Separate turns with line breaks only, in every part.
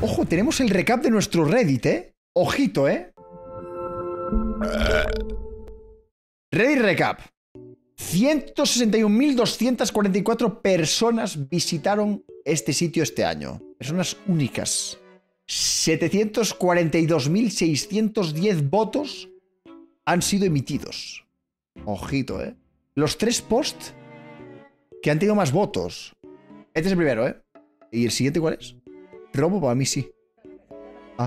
Ojo, tenemos el recap de nuestro Reddit, ¿eh? Ojito, ¿eh? Reddit recap. 161.244 personas visitaron este sitio este año. Personas únicas. 742.610 votos han sido emitidos. Ojito, ¿eh? Los 3 posts que han tenido más votos. Este es el primero, ¿eh? ¿Y el siguiente cuál es? Robo, para mí sí. Ah.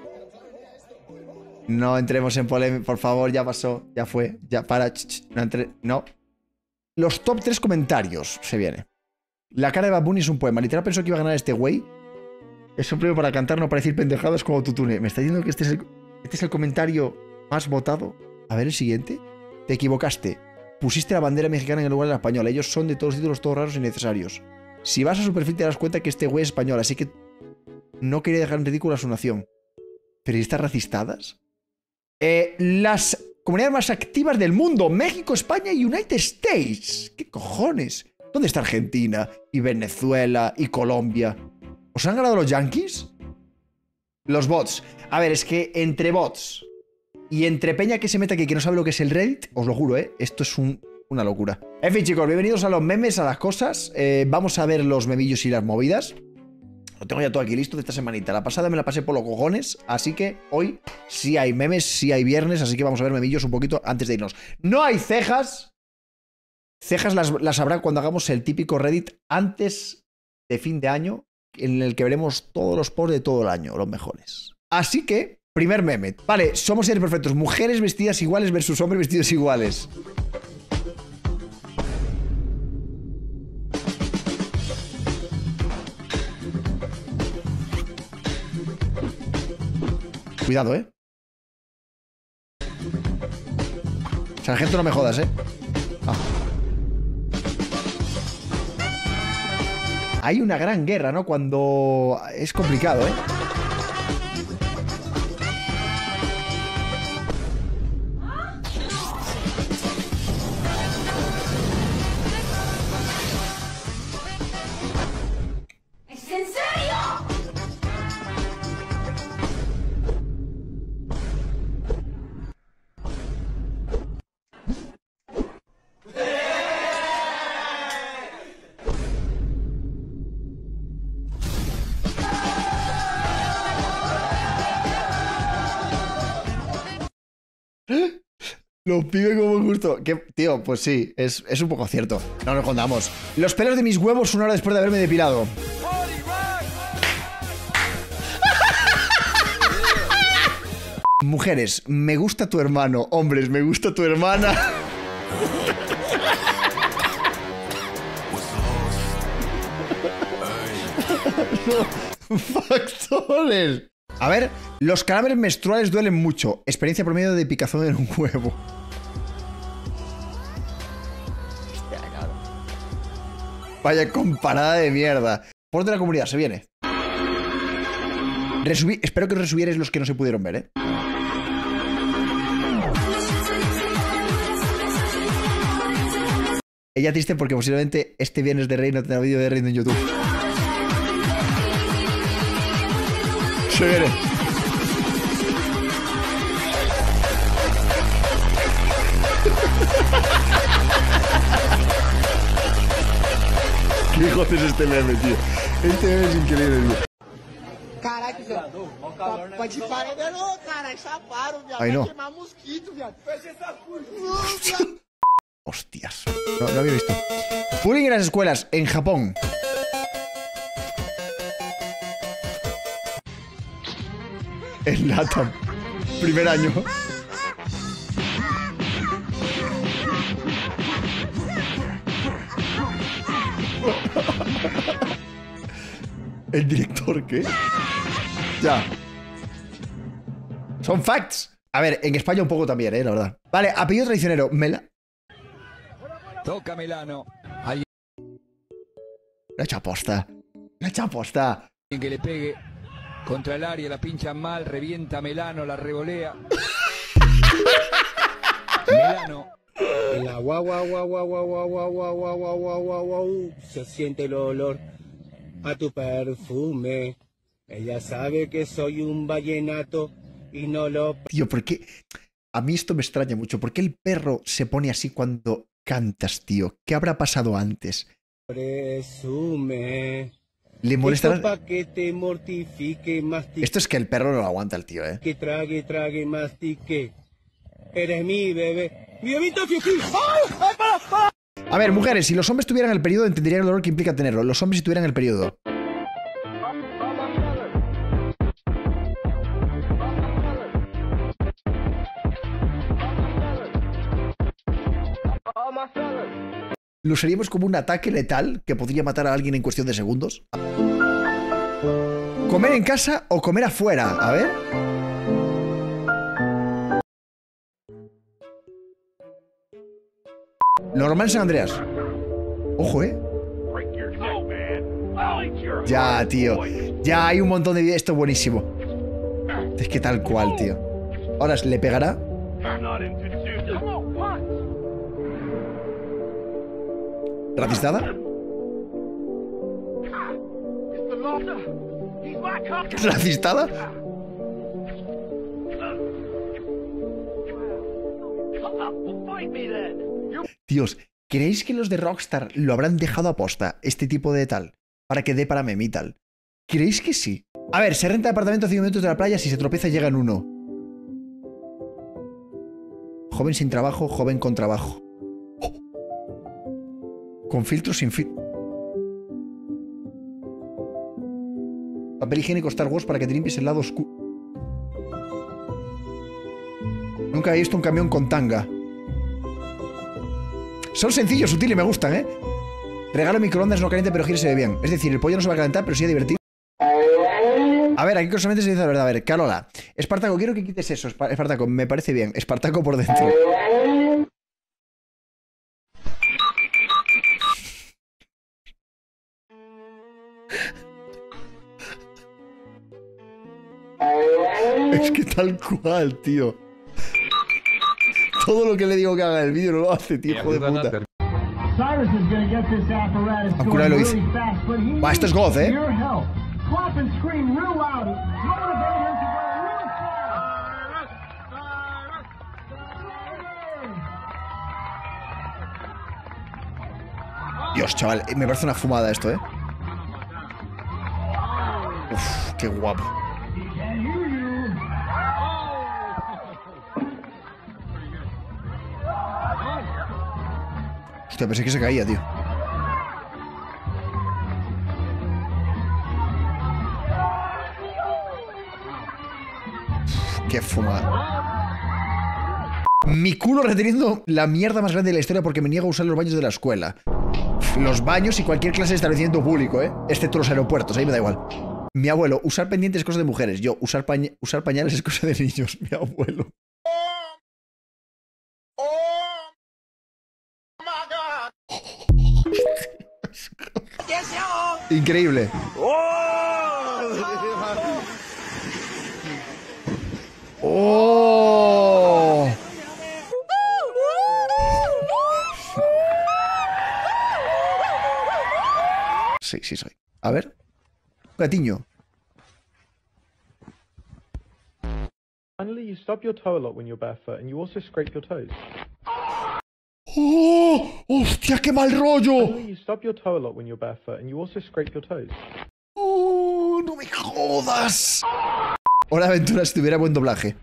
No entremos en polémica, por favor, ya pasó, ya fue, ya para. No entre. No. Los top 3 comentarios se viene. La cara de Bad Bunny es un poema. Literal pensó que iba a ganar este güey. Es un premio para cantar, no para decir pendejadas como Tutune. ¿Me está diciendo que este es el comentario más votado? A ver el siguiente. Te equivocaste. Pusiste la bandera mexicana en el lugar de la española. Ellos son de todos los títulos todos raros y innecesarios. Si vas a su perfil te das cuenta que este güey es español, así que no quería dejar en ridículo a su nación. ¿Periodistas racistadas? Las comunidades más activas del mundo. México, España y United States. ¿Qué cojones? ¿Dónde está Argentina? Y Venezuela y Colombia. ¿Os han ganado los yankees? Los bots. A ver, es que entre bots y entre peña que se meta aquí que no sabe lo que es el Reddit, os lo juro, esto es una locura. En fin, chicos, bienvenidos a los memes, a las cosas. Vamos a ver los memillos y las movidas. Lo tengo ya todo aquí listo de esta semanita. La pasada me la pasé por los cojones, así que hoy sí hay memes, sí hay viernes, así que vamos a ver memillos un poquito antes de irnos. No hay cejas. Cejas las habrá cuando hagamos el típico Reddit antes de fin de año, en el que veremos todos los posts de todo el año, los mejores. Así que, primer meme. Vale, somos seres perfectos. Mujeres vestidas iguales versus hombres vestidos iguales. Cuidado, ¿eh? Sargento, no me jodas, ¿eh? Ah. Hay una gran guerra, ¿no? Cuando es complicado, ¿eh?
¿Es en serio?
Los pibes como justo. ¿Qué? Tío, pues sí, es un poco cierto. No nos contamos. Los pelos de mis huevos una hora después de haberme depilado. Mujeres, me gusta tu hermano. Hombres, me gusta tu hermana. No, factores. A ver, los calambres menstruales duelen mucho. Experiencia promedio de picazón en un huevo. Hostia, claro. Vaya comparada de mierda. Por de la comunidad, se viene. Espero que os resubierais los que no se pudieron ver, ¿eh? Ella triste porque posiblemente este viernes de Rey no tendrá vídeo de Rey en YouTube. Se viene. ¿Qué hijos es este meme, tío? Este meme es increíble, tío.
Caralho, viado. Pode parar, não, cara. Chaparam, viado.
Ai, não.
Vai queimar mosquito, viado. Fecha essa puta.
Hostias. No había visto. Bullying en las escuelas en Japón. En LATAM. Primer año. ¿El director qué? Ya. Son facts. A ver, en España un poco también, la verdad. Vale, apellido traicionero. Mela.
Toca Melano.
La he hecho aposta. La he hecho aposta.
Alguien que le pegue contra el área, la pincha mal, revienta a Melano, la revolea. Melano.
En la guau, guau, guau, guau, guau, guau, guau, guau, guau, guau, guau, guau, guau, se siente el olor a tu perfume. Ella sabe que soy un vallenato y no lo
Tío, ¿por qué? A mí esto me extraña mucho. ¿Por qué el perro se pone así cuando cantas, tío? ¿Qué habrá pasado antes?
presume.
¿Le molestará?
Esto pa' que te mortifique, mastique,
Esto es que el perro no lo aguanta el tío, ¿eh?
que trague, trague, mastique. Eres mi bebé. ¡Mi bebito Fiuki! ¡Ay! ¡Ay, para!
A ver, mujeres, si los hombres tuvieran el periodo, entenderían el dolor que implica tenerlo. Los hombres si tuvieran el periodo. ¿Lo seríamos como un ataque letal que podría matar a alguien en cuestión de segundos? ¿Comer en casa o comer afuera? A ver. Lo normal en San Andreas. Ojo, ¿eh? Ya, tío. Ya hay un montón de videos. Esto es buenísimo. Es que tal cual, tío. Ahora, ¿le pegará? ¿Racistada? ¿Racistada? Dios, ¿creéis que los de Rockstar lo habrán dejado a posta, este tipo de tal? Para que dé para meme y tal. ¿Creéis que sí? A ver, se renta apartamento a 5 minutos de la playa, si se tropieza llega en uno. Joven sin trabajo, joven con trabajo. Con filtro, sin filtro. Papel higiénico Star Wars para que te limpies el lado oscuro. Nunca he visto un camión con tanga. Son sencillos, sutiles, me gustan, ¿eh? Regalo microondas no caliente, pero gire se ve bien. Es decir, el pollo no se va a calentar, pero sí a divertir. A ver, aquí solamente se dice la verdad. A ver, Carola. Espartaco, quiero que quites eso. Espartaco, me parece bien. Espartaco por dentro. Es que tal cual, tío. Todo lo que le digo que haga en el vídeo no lo hace, tío, hijo de puta. Akura lo dice. Va, esto es God, ¿eh? Dios, chaval, me parece una fumada esto, ¿eh? Uf, qué guapo. Hostia, pensé que se caía, tío. Uf, qué fumada. Mi culo reteniendo la mierda más grande de la historia porque me niego a usar los baños de la escuela. Los baños y cualquier clase de establecimiento público, ¿eh? Excepto los aeropuertos, ahí me da igual. Mi abuelo, usar pendientes es cosa de mujeres. Yo, usar pañales es cosa de niños. Mi abuelo. Increíble. ¡Oh! Sí, sí soy. A ver. Gatiño.
Finally, you stub your toe a lot when you're barefoot, and you also scrape your toes.
¡Oh! ¡Hostia, qué mal rollo!
Finally, you stub your toe a lot when you're barefoot, and you also scrape your toes.
¡Oh! ¡No me jodas! Hora de Aventura si tuviera buen doblaje.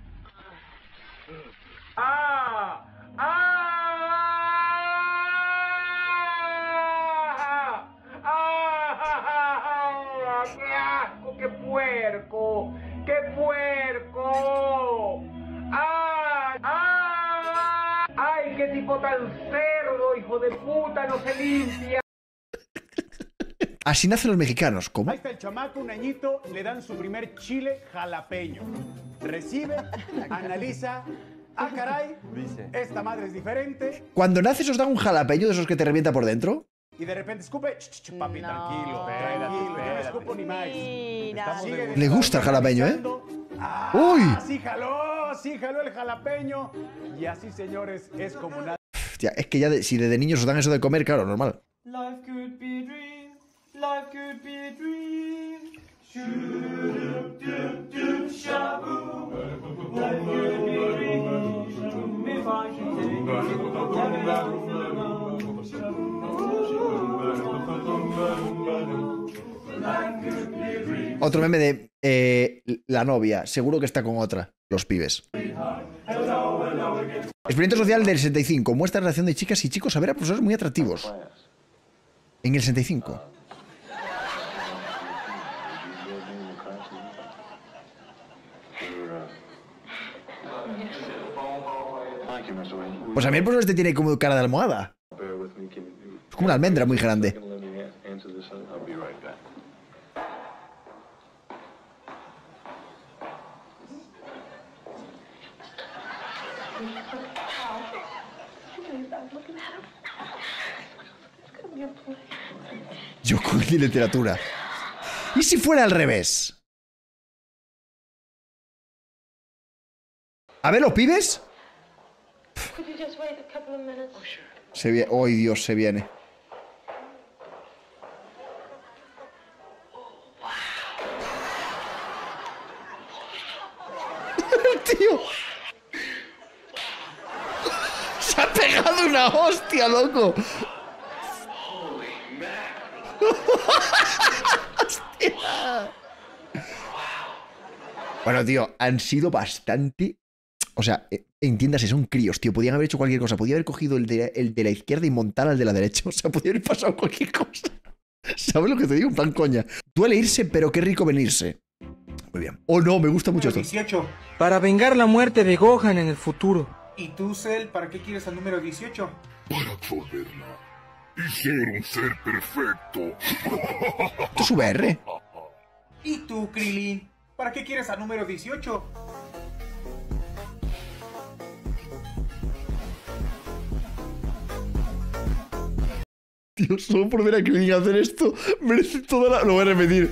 ¡Qué asco! ¡Qué puerco! ¡Qué puerco! ¡Ay! ¡Ay! ¡Ay! ¡Qué tipo tan cerdo, hijo de puta! ¡No se limpia!
Así nacen los mexicanos. ¿Cómo?
Ahí está el chamaco, un añito, le dan su primer chile jalapeño. Recibe, analiza. Ah, caray, esta madre es diferente.
Cuando naces os dan un jalapeño de esos que te revienta por dentro.
Y de repente escupe. Papi, tranquilo, tranquilo, yo no escupo ni más. Sigue
Le gusta el jalapeño, ¿eh?
Ah,
¡Uy!
sí jaló el jalapeño. Y así, señores, es como nada.
Hostia, es que ya si desde niños os dan eso de comer, claro, normal.
Life could be a dream. Life could be a dream.
Otro meme de la novia. Seguro que está con otra. Los pibes. Experimento social del 65. Muestra relación de chicas y chicos a ver a profesores muy atractivos. En el 65. Pues a mí el profesor este tiene como cara de almohada. Es como una almendra muy grande. Yo con literatura. ¿Y si fuera al revés? A ver, los pibes. Se viene. ¡Ay, Dios! Se viene. Tío. Se ha pegado una hostia, loco. Hostia. Bueno, tío, han sido bastante... O sea, entiéndase, son críos, tío. Podían haber hecho cualquier cosa. Podía haber cogido el de la izquierda y montar al de la derecha. O sea, podía haber pasado cualquier cosa. ¿Sabes lo que te digo? En plan, coña. Duele irse, pero qué rico venirse. Muy bien. Oh, no, me gusta mucho esto.
18.
Para vengar la muerte de Gohan en el futuro.
¿Y tú, Cell, para qué quieres al número 18?
Para absorberla y ser un ser perfecto.
Esto es VR.
¿Y tú, Krillin? ¿Para qué quieres al número 18?
Tío, solo por ver a Krillin hacer esto merece toda la... Lo voy a repetir.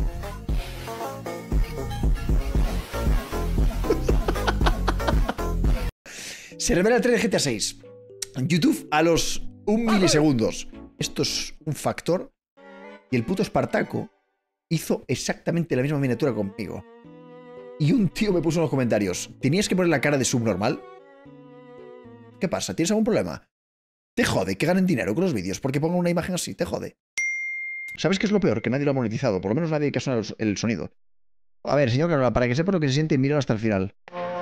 Se revela el trailer de GTA 6. YouTube a los 1 milisegundos. Esto es un factor. Y el puto Espartaco hizo exactamente la misma miniatura conmigo. Y un tío me puso en los comentarios: ¿tenías que poner la cara de subnormal? ¿Qué pasa? ¿Tienes algún problema? Te jode que ganen dinero con los vídeos porque pongan una imagen así, te jode. ¿Sabes qué es lo peor? Que nadie lo ha monetizado, por lo menos nadie que ha sonado el sonido. A ver, señor Carola, para que sepa lo que se siente, míralo hasta el final.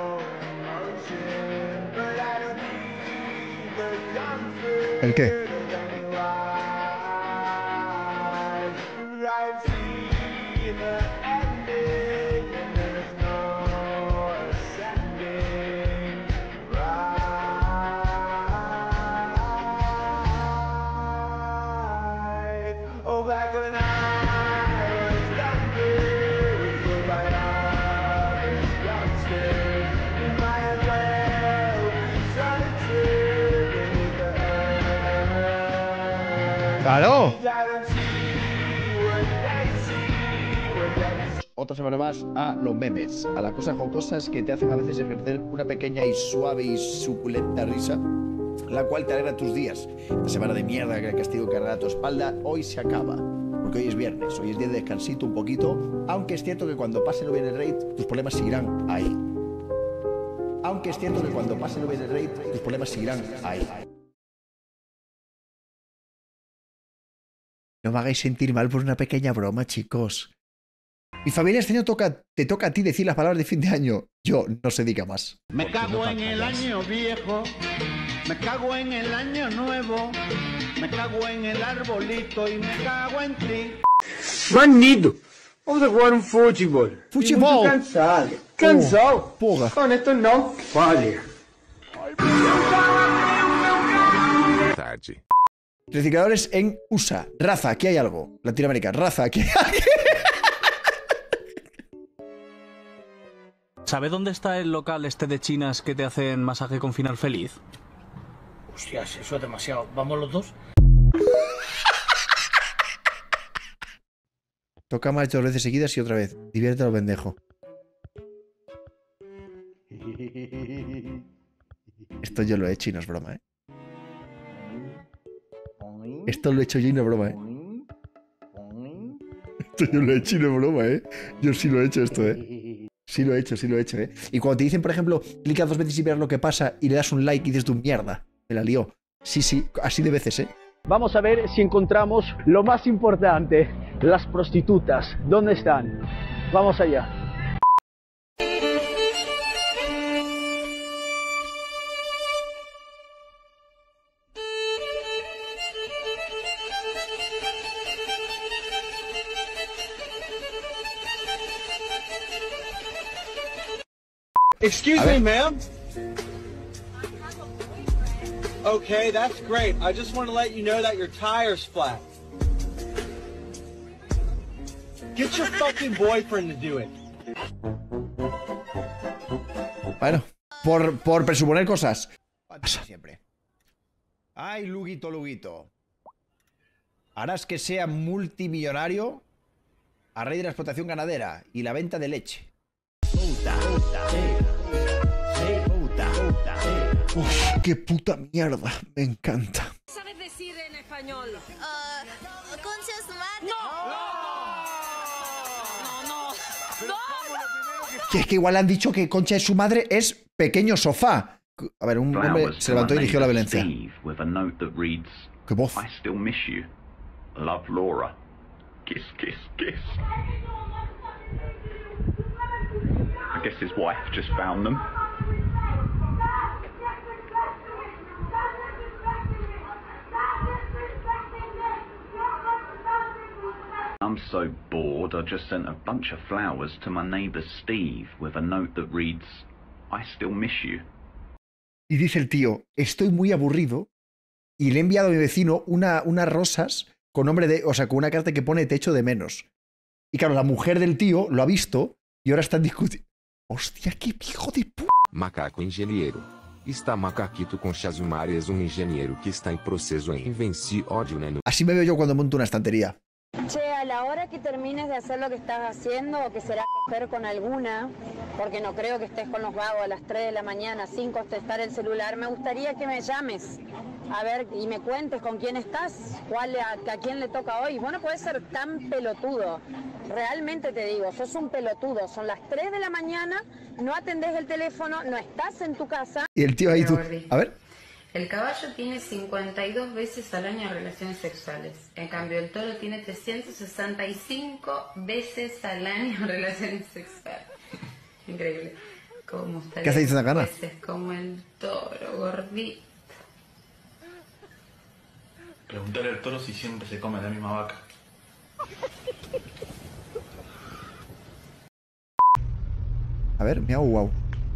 ¿El qué? ¡Claro! Otra semana más a los memes, a las cosas jocosas que te hacen a veces ejercer una pequeña y suave y suculenta risa, la cual te alegra tus días. La semana de mierda que el castigo cargará a tu espalda hoy se acaba, porque hoy es viernes, hoy es día de descansito un poquito, aunque es cierto que cuando pase el el raid, tus problemas seguirán ahí. Aunque es cierto que cuando pase el el raid, tus problemas seguirán ahí. No me hagáis sentir mal por una pequeña broma, chicos. Mi familia, este año te toca a ti decir las palabras de fin de año. Yo no se diga más.
Me cago en el año viejo, me cago en el año nuevo, me cago en el arbolito y me cago en ti.
Manido, vamos a jugar un fútbol.
Fútbol.
Cansado. Cansado.
Porra.
Con esto no vale.
Recicladores en USA. Raza, aquí hay algo. Latinoamérica. Raza, aquí hay algo.
¿Sabe dónde está el local este de chinas que te hacen masaje con final feliz?
Hostias, eso es demasiado. ¿Vamos los dos?
Toca más 2 veces seguidas y otra vez. Diviértelo, pendejo. Esto yo lo he hecho y no es broma, ¿eh? Esto lo he hecho yo y no es broma, ¿eh? Esto yo lo he hecho y no es broma, ¿eh? Yo sí lo he hecho esto, ¿eh? Sí lo he hecho, ¿eh? Y cuando te dicen, por ejemplo, clica 2 veces y verás lo que pasa y le das un like y dices tu mierda, me la lió. Sí, así de veces, ¿eh?
Vamos a ver si encontramos lo más importante, las prostitutas. ¿Dónde están? Vamos allá.
Excuse me, ma'am. Okay, that's great. I just want to let you know that your tire's flat. Get your fucking boyfriend to do it.
Bueno, por presuponer cosas. Pasa siempre. Ay, Luguito. Harás que sea multimillonario a raíz de la explotación ganadera y la venta de leche. Uf, qué puta mierda. Me encanta.
¿Sabes decir en español?
Concha su madre. No.
Que es que igual le han dicho que concha de su madre es pequeño sofá. A ver, un hombre se levantó y dirigió la violencia. ¿Qué voz?
I still miss you. Love, Laura. Kiss, kiss, kiss. I guess his wife just found them. I'm so bored, I just sent a bunch of flowers to my neighbour Steve with a note that reads, I still miss you.
Y dice el tío, estoy muy aburrido y le he enviado a mi vecino unas rosas con nombre de, o sea, con una carta que pone te echo de menos. Y claro, la mujer del tío lo ha visto y ahora están discutiendo. Hostia, qué hijo de p...
Macaco engenheiro. Está Macaquito com Chazumari es un ingeniero que está en proceso en vencer odio, né?
Así me veo yo cuando monto una estantería.
Che, a la hora que termines de hacer lo que estás haciendo, o que será coger con alguna, porque no creo que estés con los vagos a las 3 de la mañana sin contestar el celular, me gustaría que me llames, a ver, y me cuentes con quién estás, a quién le toca hoy. Bueno, puede ser tan pelotudo, realmente te digo, sos un pelotudo, son las 3 de la mañana, no atendés el teléfono, no estás en tu casa.
Y el tío ahí tú, a ver.
El caballo tiene 52 veces al año relaciones sexuales. En cambio, el toro tiene 365 veces al año relaciones sexuales. Increíble. ¿Cómo estaría?
¿Qué hace esa gana?
Como el toro, gordito.
Preguntarle al toro si siempre se come la misma vaca.
A ver, miau, wow.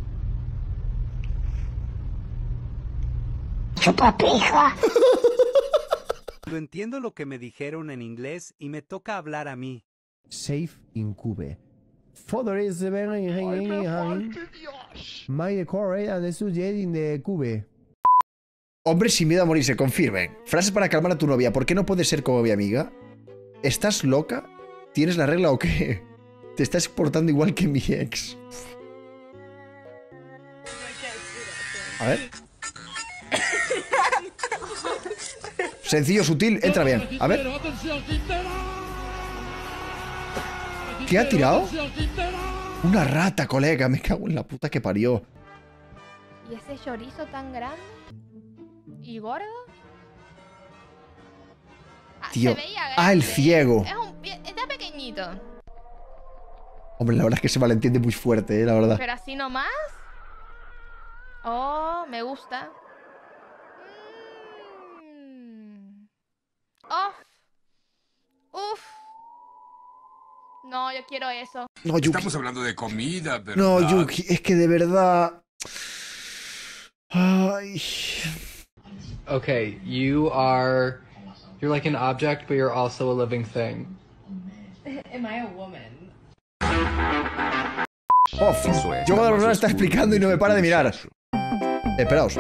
¡Chupapija! Entiendo lo que me dijeron en inglés y me toca hablar a mí.
Safe in Cube. Father is very my decore and is in the Cube.
Hombres sin miedo a morirse, confirmen. Frases para calmar a tu novia. ¿Por qué no puedes ser como mi amiga? ¿Estás loca? ¿Tienes la regla o qué? Te estás portando igual que mi ex. A ver. Sencillo, sutil, entra bien. A ver. ¿Qué ha tirado? Una rata, colega. Me cago en la puta que parió.
¿Y ese chorizo tan grande? ¿Y gordo?
Tío.
Se veía grande.
El ciego.
Está pequeñito.
Hombre, la verdad es que se malentiende muy fuerte, la verdad.
Pero así nomás. Oh, me gusta. Uf. No, yo quiero eso.
No, Yuki.
Estamos hablando de comida, ¿verdad?
No, Yuki, es que de verdad... Ay.
Okay, you're like an object, but you're also a living thing.
Am I a woman?
Yo cuando la está explicando y no me para de mirar. Esperaos.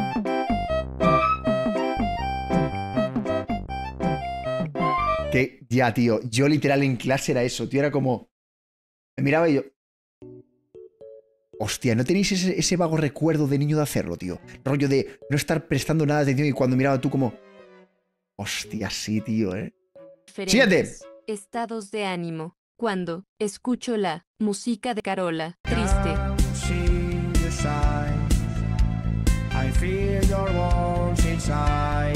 Que ya, tío, yo literal en clase era eso, tío, era como... Me miraba y yo... Hostia, ¿no tenéis ese vago recuerdo de niño de hacerlo, tío? Rollo de no estar prestando nada de atención y cuando miraba tú como... Hostia, sí, tío, ¿eh? Siguiente.
estados de ánimo. Cuando escucho la música de Carola, triste.
I feel your warmth inside.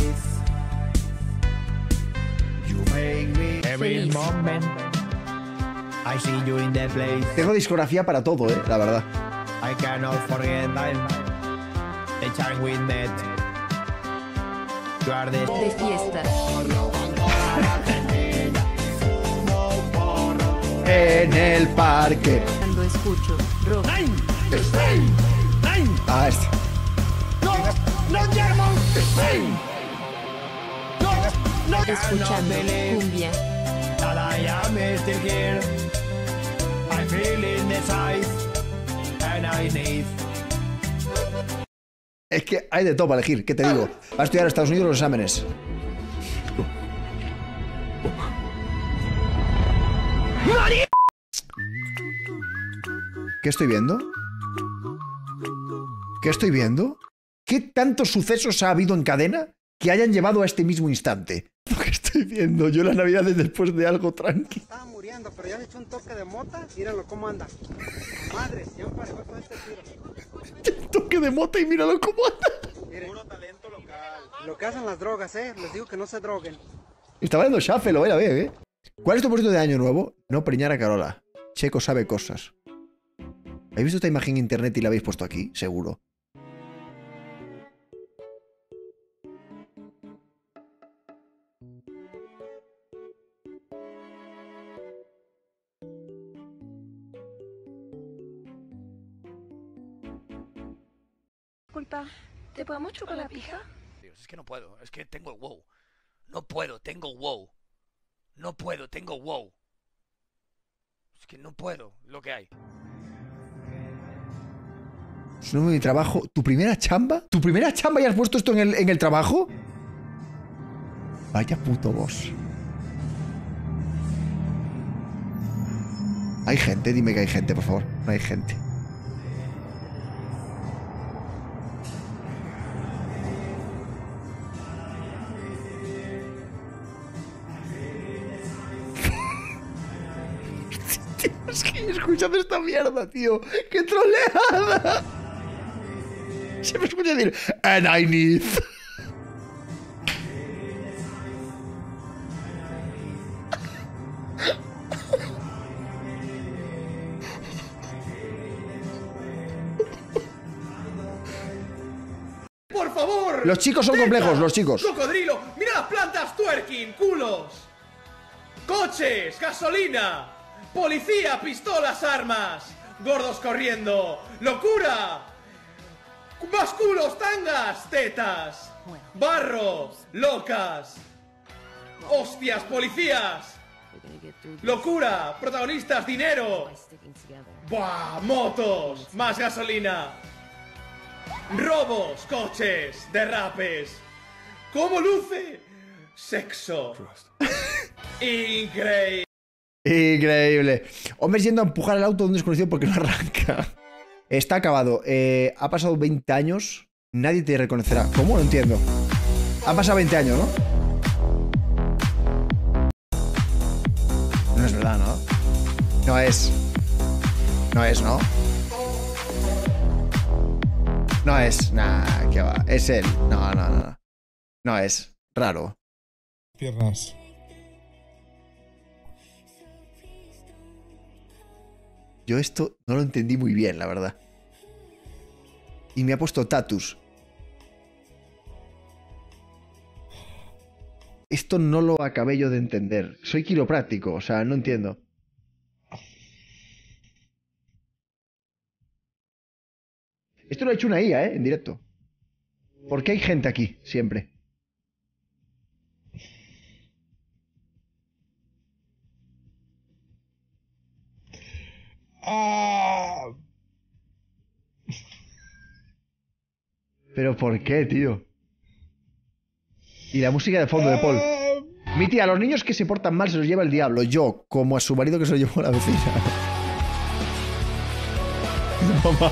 You make me every moment. I see you in the place.
Tengo discografía para todo, la verdad.
I cannot forget the time we met. You are the
de fiesta.
En el parque.
Cuando escucho rock.
Ah, este.
Escuchando cumbia.
Es que hay de todo para elegir, ¿qué te digo? Va a estudiar a Estados Unidos los exámenes. ¿Qué estoy viendo? ¿Qué estoy viendo? ¿Qué tantos sucesos ha habido en cadena que hayan llevado a este mismo instante? Lo que estoy viendo yo las navidades después de algo tranqui.
Estaba muriendo, pero ya le echó un toque de mota. Míralo cómo anda. Madre, ya emparejó con este tiro.
Un toque de mota y míralo cómo anda.
Miren, puro talento local. Lo que hacen las drogas, les digo que no se droguen.
Estaba viendo Shuffle, lo ver, ¿Cuál es tu propósito de año nuevo? No preñar a Carola. Checo sabe cosas. ¿Habéis visto esta imagen en internet y la habéis puesto aquí? Seguro.
Disculpa, ¿te podemos chupar la pija?
Dios, es que no puedo, es que tengo wow. No puedo, tengo wow. No puedo, tengo wow. Es que no puedo, lo que hay.
Es un nuevo trabajo. ¿Tu primera chamba? ¿Tu primera chamba y has puesto esto en el trabajo? Vaya puto boss. ¿Hay gente? Dime que hay gente, por favor. No hay gente. Es que escuchad esta mierda, tío. ¡Qué troleada! Se me escucha decir "And I need".
¡Por favor!
Los chicos son complejos, los chicos.
¡Cocodrilo! ¡Mira las plantas twerking! ¡Culos! ¡Coches! ¡Gasolina! ¡Policía! ¡Pistolas! ¡Armas! ¡Gordos corriendo! ¡Locura! ¡Más culos! ¡Tangas! ¡Tetas! ¡Barro! ¡Locas! ¡Hostias! ¡Policías! ¡Locura! ¡Protagonistas! ¡Dinero! ¡Buah! ¡Motos! ¡Más gasolina! ¡Robos! ¡Coches! ¡Derrapes! ¿Cómo luce? ¡Sexo! ¡Increíble!
Increíble. Hombres yendo a empujar el auto de un desconocido porque no arranca. Está acabado. Ha pasado 20 años. Nadie te reconocerá. ¿Cómo? No entiendo. Ha pasado 20 años, ¿no? No es verdad, ¿no? No es. No es, ¿no? No es. Nah, ¿qué va? Es él. No, no, no. No es. Raro.
Piernas.
Yo esto no lo entendí muy bien, la verdad. Y me ha puesto tatus. Esto no lo acabé yo de entender. Soy quiropráctico, o sea, no entiendo. Esto lo ha hecho una IA, en directo. ¿Por qué hay gente aquí, siempre? ¿Pero por qué, tío? Y la música de fondo de Paul. Mi tía, a los niños que se portan mal se los lleva el diablo. Yo, como a su marido que se lo llevó a la vecina. Mamá.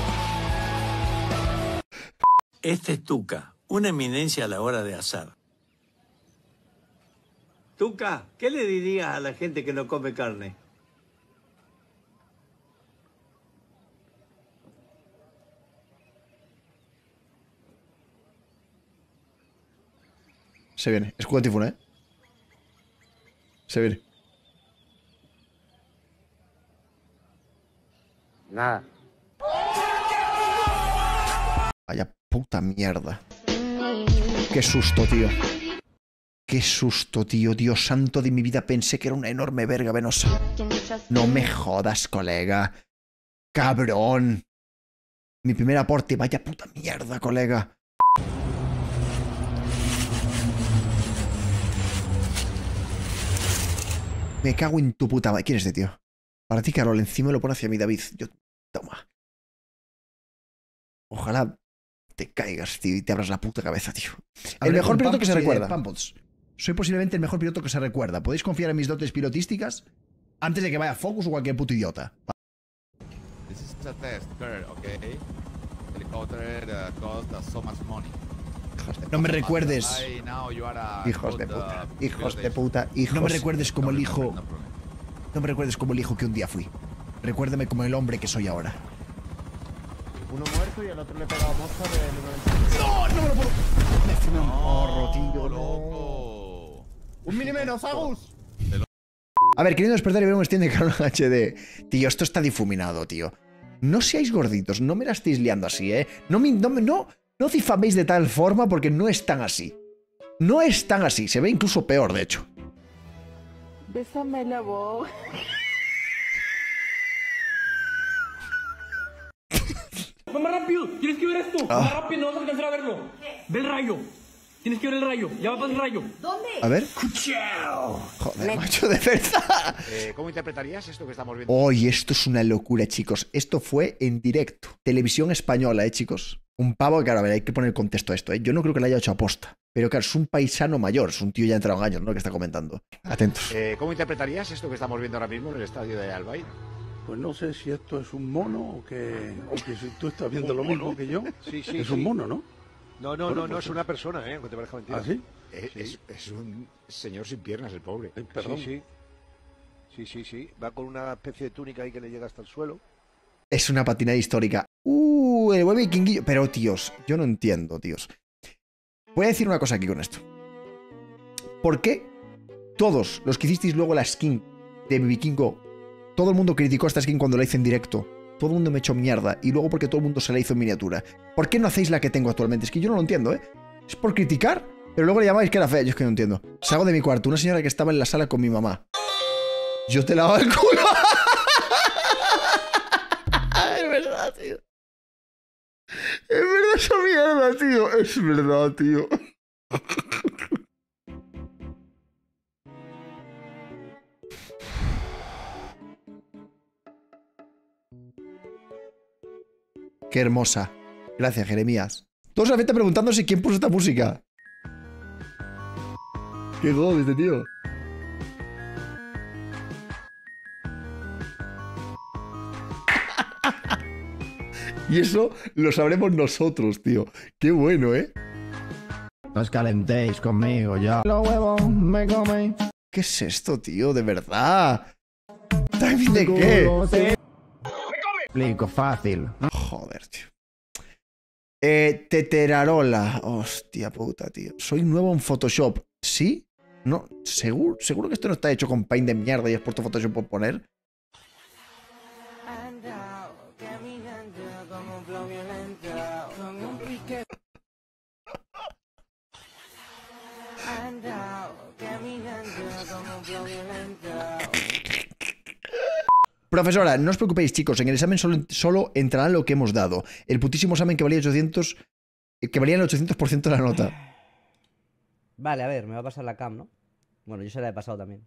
Este es Tuca, una eminencia a la hora de asar.
Tuca, ¿qué le dirías a la gente que no come carne?
Se viene. Escudo tifuna, ¿eh? Se viene.
Nada.
Vaya puta mierda. Qué susto, tío. Qué susto, tío. Dios santo de mi vida. Pensé que era una enorme verga venosa. No me jodas, colega. Cabrón. Mi primer aporte. Vaya puta mierda, colega. Me cago en tu puta madre. ¿Quién es este tío? Para ti, Carol. Encima lo pone hacia mí, David. Yo... Toma. Ojalá te caigas, tío, y te abras la puta cabeza, tío. El mejor piloto que se recuerda. Pampots. Soy posiblemente el mejor piloto que se recuerda. ¿Podéis confiar en mis dotes pilotísticas? Antes de que vaya Focus o cualquier puto idiota.
This is a test, Kurt, okay? Helicopter cost so much money.
No me recuerdes.
Hijos
de puta. Hijos de puta. Hijos. No me recuerdes como el hijo. No me recuerdes como el hijo que un día fui. Recuérdame como el hombre que soy ahora.
Uno muerto y el otro le pegaba moza de...
¡No! ¡No me lo puedo! Me fumé un porro, tío. No.
¡Un mini menos, Agus!
A ver, queriendo despertar y ver un stream de Carol HD. Tío, esto está difuminado, tío. No seáis gorditos, no me la estéis liando así, ¿eh? No difaméis de tal forma porque no es tan así. No es tan así, se ve incluso peor, de hecho.
Bésame la voz.
¡Más rápido! ¡Tienes que ver esto! ¡Más rápido! No vas a alcanzar a verlo. Ve el rayo. Tienes que ver el rayo. Ya va a pasar el rayo.
¿Dónde?
A ver. Joder, macho, de verdad.
¿Cómo interpretarías esto que estamos viendo?
Hoy esto es una locura, chicos. Esto fue en directo. Televisión española, chicos. Un pavo que, claro, a ver, hay que poner contexto a esto, ¿eh? Yo no creo que lo haya hecho aposta. Pero claro, es un paisano mayor. Es un tío ya entrado en años, ¿no? Que está comentando. Atentos.
¿Cómo interpretarías esto que estamos viendo ahora mismo en el estadio de Albaid?
Pues no sé si esto es un mono o que si tú estás viendo lo mismo que yo.
Sí, sí,
es
sí.
un mono, ¿no?
No,
Bueno, pues
es una persona, aunque te parezca mentira.
¿Ah, sí?
Es un señor sin piernas, el pobre.
Perdón.
Sí. Va con una especie de túnica ahí que le llega hasta el suelo.
Es una patinada histórica. El buen vikinguillo. Pero, tíos, yo no entiendo, tíos. Voy a decir una cosa aquí con esto. ¿Por qué todos los que hicisteis luego la skin de mi vikingo, todo el mundo criticó esta skin cuando la hice en directo? Todo el mundo me echó mierda. Y luego porque todo el mundo se la hizo en miniatura. ¿Por qué no hacéis la que tengo actualmente? Es que yo no lo entiendo, ¿eh? Es por criticar, pero luego le llamáis que era fea. Yo es que no entiendo. Salgo de mi cuarto. Una señora que estaba en la sala con mi mamá. Yo te lavaba el culo. Es verdad, tío. Es verdad esa mierda, tío. Es verdad, tío. Qué hermosa. Gracias, Jeremías. Todos a la gente preguntándose quién puso esta música. Qué god este tío. Y eso lo sabremos nosotros, tío. Qué bueno, ¿eh?
No os calentéis conmigo ya. Los huevos me comen.
¿Qué es esto, tío? De verdad. ¿Timing de qué?
Explico fácil.
Joder, tío. Teterarola. Hostia puta, tío. Soy nuevo en Photoshop. ¿Sí? No, seguro que esto no está hecho con Paint de mierda y has puesto Photoshop por poner. Profesora, no os preocupéis, chicos. En el examen solo entrará lo que hemos dado. El putísimo examen que valía 800... Que valía el 800% de la nota.
Vale, a ver, me va a pasar la cam, ¿no? Bueno, yo se la he pasado también.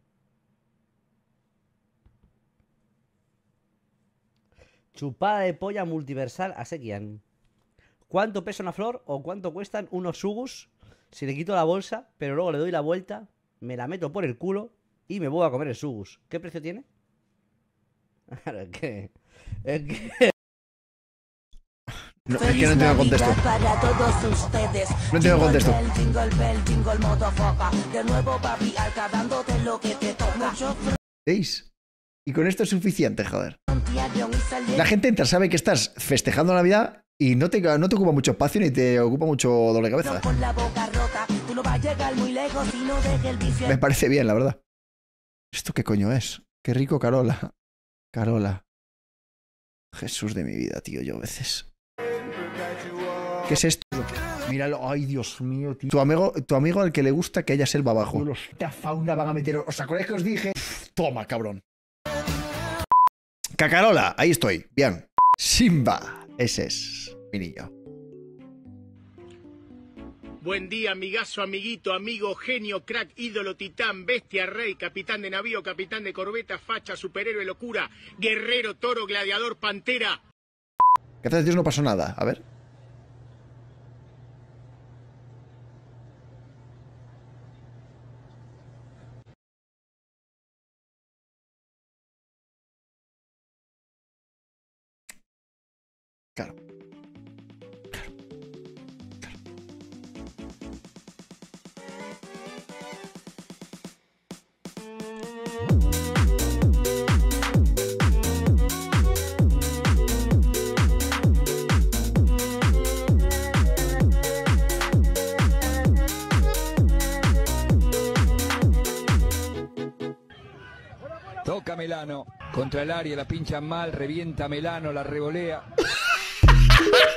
Chupada de polla multiversal a Sekian. ¿Cuánto pesa una flor o cuánto cuestan unos sugus si le quito la bolsa, pero luego le doy la vuelta, me la meto por el culo y me voy a comer el sugus? ¿Qué precio tiene? Claro, es que...
No, es que no entiendo el contexto.
Para todos ustedes.
No entiendo el contexto.
Jingle bell, jingle motherfucker. De nuevo, papi, Alca, dándote lo que te toca.
¿Veis? Y con esto es suficiente, joder. La gente entra, sabe que estás festejando Navidad y no te ocupa mucho espacio ni te ocupa mucho doble cabeza.
Con la boca rota, tú no vas a llegar muy lejos y no dejes el vicio.
Me parece bien, la verdad. ¿Esto qué coño es? Qué rico, Carola. Carola. Jesús de mi vida, tío, yo a veces. ¿Qué es esto? Míralo, ay, Dios mío, tío. Tu amigo al que le gusta que haya selva abajo. Esta fauna van a meter. ¿Os acordáis que os dije? Toma, cabrón. Cacarola, ahí estoy. Bien. Simba. Ese es mi niño.
Buen día, amigazo, amiguito, amigo, genio, crack, ídolo, titán, bestia, rey, capitán de navío, capitán de corbeta, facha, superhéroe, locura, guerrero, toro, gladiador, pantera.
Gracias a Dios no pasó nada. A ver. Claro.
Toca Melano. Contra el área, la pincha mal, revienta Melano, la revolea.